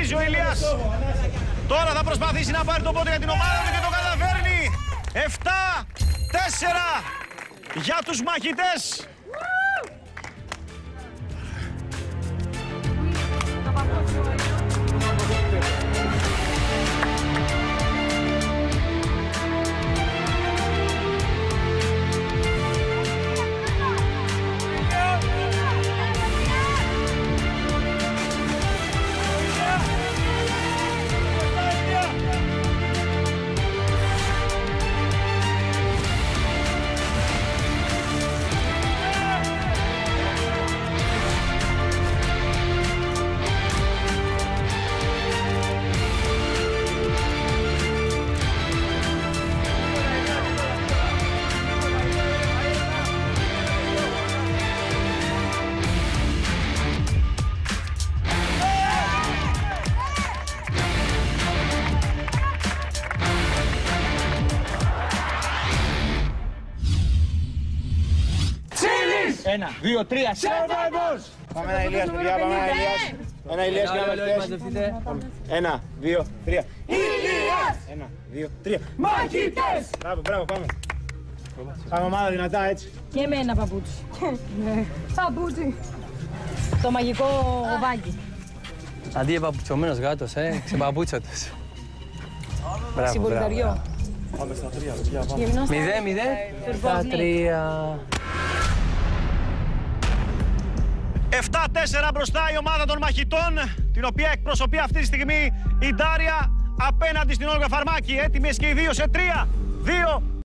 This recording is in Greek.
Συνεχίζει ο Ηλίας. Τώρα θα προσπαθήσει να πάρει το πόντο για την ομάδα του και το καταφέρνει. 7-4 για τους μαχητές. Ένα, δύο, τρία, σέβαμος! Πάμε ένα Ηλίας, παιδιά, πάμε ένα Ηλίας. Ένα Ηλίας και ένα μαχητές. Ένα, δύο, τρία. Ηλίας! Ένα, δύο, τρία. Μαχητές! Μπράβο, μπράβο, πάμε. Πάμε ομάδα δυνατά, έτσι. Και με ένα παπούτσι. Παπούτσι. Το μαγικό οβάκι. Αντί για παπουτσωμένος γάτος, ξεπαπούτσατος. Συμπολιταριό. Πάμε στα τρία, παιδιά, πάμε. 0-0. Στα τρία. 7-4 μπροστά η ομάδα των μαχητών, την οποία εκπροσωπεί αυτή τη στιγμή η Ντάρια απέναντι στην Όλγα Φαρμάκη. Έτοιμες και οι δύο σε 3, 2,